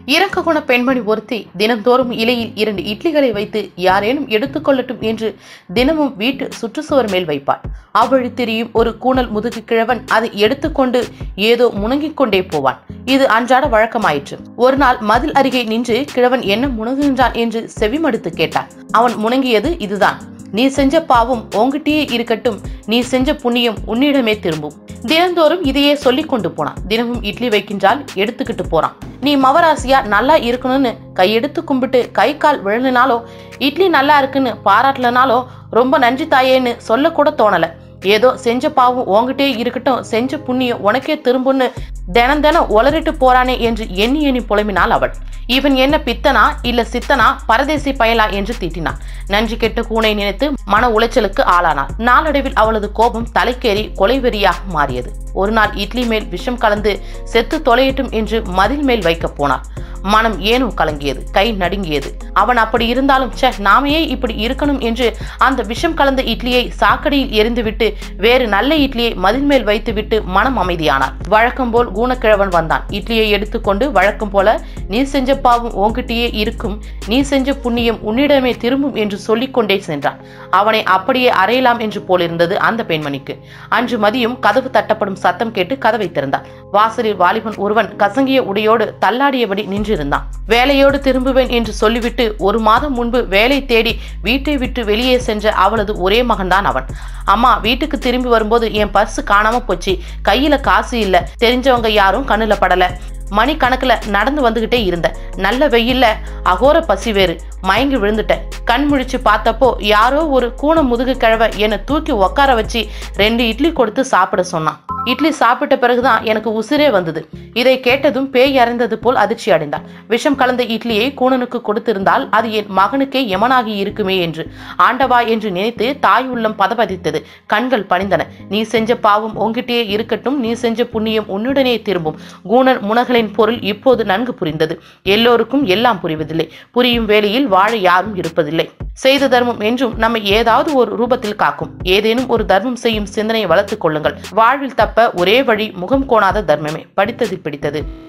இறக்க குண பெண்மணி ஒருத்தி தினந்தோறும் இலையில் 2 இட்லிகளை வைத்து யாரேனும் எடுத்துக்கொள்ளட்டும் என்று தினமும் வீட்டு சுற்றுச்சுவர் மேல் வைப்பாள். அவழி திரியும் ஒரு கூணல் முதுகு கிழவன் அதை எடுத்துக்கொண்டு ஏதோ முணங்கிக் கொண்டே போவான். இது அன்றாட வழக்கமாயிற்று. ஒரு நாள் மதில் அருகே நின்று கிழவன் என்ன முணங்குகின்றான் என்று செவிமடுத்து கேட்டான். அவன் முணங்கியது இதுதான்: நீ செஞ்ச பாவம் உன்கிட்டயே இருக்கட்டும், நீ செஞ்ச புண்ணியம் உன்னிடமே திரும்பும். தினந்தோறும் இதையே சொல்லிக் கொண்டு போனான். தினமும் இட்லி வைக்கின்றால் எடுத்துக்கிட்டு போறான். நீ மவராசியா நல்லா இருக்கணும்னு கையெடுத்து கும்பிட்டு கை கால் விழுந்தினாலோ, இட்லி நல்லா இருக்குன்னு பாராட்டலனாலோ ரொம்ப நன்றி தாயேன்னு சொல்லக்கூட தோணல. ஏதோ செஞ்ச பாவம் உன்கிட்டே இருக்கட்டும், செஞ்ச புண்ணியம் உனக்கே திரும்புன்னு தினம் உளறிட்டு போறானே என்று எண்ணி எண்ணி புலம்பினாள் அவள். இவன் என்ன பித்தனா இல்ல சித்தனா, பரதேசி பயலா என்று திட்டினான். நன்றி கெட்ட கூனை நினைத்து மன உளைச்சலுக்கு ஆளானாள். நாளடைவில் அவளது கோபம் தலைக்கேறி கொலைவெறியாக மாறியது. ஒரு நாள் இட்லி மேல் விஷம் கலந்து செத்து தொலையட்டும் என்று மதில் மேல் வைக்க போனார். மனம் ஏனோ கலங்கியது, கை நடுங்கியது. அவன் அப்படி இருந்தாலும் நாமையே இப்படி இருக்கணும் என்று அந்த விஷம் கலந்த இட்லியை சாக்கடையில் எரிந்துவிட்டு வேறு நல்ல இட்லியை மதில் மேல் வைத்துவிட்டு மனம் அமைதியானார். வழக்கம் போல் கூணக்கிழவன் வந்தான். இட்லியை எடுத்துக்கொண்டு வழக்கம் போல நீ செஞ்ச பாவம் உன்கிட்டயே இருக்கும், நீ செஞ்ச புண்ணியம் உன்னிடமே திரும்பும் என்று சொல்லிக் கொண்டே சென்றான். அவனை அப்படியே அறையலாம் என்று போலிருந்தது அந்த பெண்மணிக்கு. அன்று மதியம் கதவு தட்டப்படும் சத்தம் கேட்டு கதவை திறந்தார். வாசலில் வாலிபன் ஒருவன் கசங்கிய உடையோடு தள்ளாடியபடி நின்றிருந்தான். வேலையோடு திரும்புவேன் என்று சொல்லிவிட்டு 1 மாதம் முன்பு வேலை தேடி வீட்டை விட்டு வெளியே சென்ற அவளது ஒரே மகன்தான் அவன். அம்மா, வீட்டுக்கு திரும்பி வரும்போது என் பர்ஸ் காணாம போச்சு, கையில காசு இல்ல, தெரிஞ்சவங்க யாரும் கண்ணுல படல, மணி கணக்குல நடந்து வந்துகிட்டே இருந்த, நல்ல வெயில்ல அகோர பசி வேறு, மயங்கி விழுந்துட்டேன். கண் முழிச்சு பார்த்தப்போ யாரோ ஒரு கூண முதுகு கிழவ என்னை தூக்கி உட்கார வச்சு 2 இட்லி கொடுத்து சாப்பிட சொன்னான். இட்லி சாப்பிட்ட பிறகுதான் எனக்கு உசிரே வந்தது. இதை கேட்டதும் பேய் அறைந்தது போல் அதிர்ச்சி அடைந்தாள். விஷம் கலந்த இட்லியை கூணனுக்கு கொடுத்திருந்தால் அது என் மகனுக்கே யமனாகி இருக்குமே என்று ஆண்டவா என்று நினைத்து தாய் உள்ளம் பதபதித்தது. கண்கள் பணிந்தன. நீ செஞ்ச பாவம் உன்கிட்டே இருக்கட்டும், நீ செஞ்ச புண்ணியம் உன்னுடனே திரும்பும். கூணன் முனகளின் பொருள் இப்போது நன்கு புரிந்தது. எல்லோருக்கும் எல்லாம் புரிவதில்லை. புரியும் வேளையில் வாழ யாரும் இருப்பதில்லை. செய்த தர்மம் என்றும் நம்மை ஏதாவது ஒரு ரூபத்தில் காக்கும். ஏதேனும் ஒரு தர்மம் செய்யும் சிந்தனையை வளர்த்துக் கொள்ளுங்கள். வாழ்வில் தப்ப ஒரே வழி முகம் கோணாத தர்மமே. படித்தது பிடித்தது.